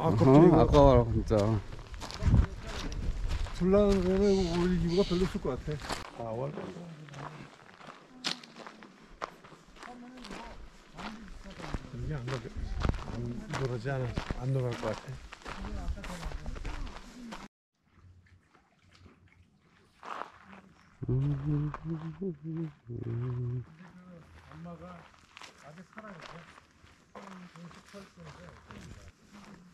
아깝지. 이거. 아까워라 진짜. 불나는 데는 우리 이유가 별로 없을 것 같아. 4월. 이게 안 가게. 안 돌아지 않아. 안 돌아갈 것 같아. 엄마가 아직 살아있어. 18세인데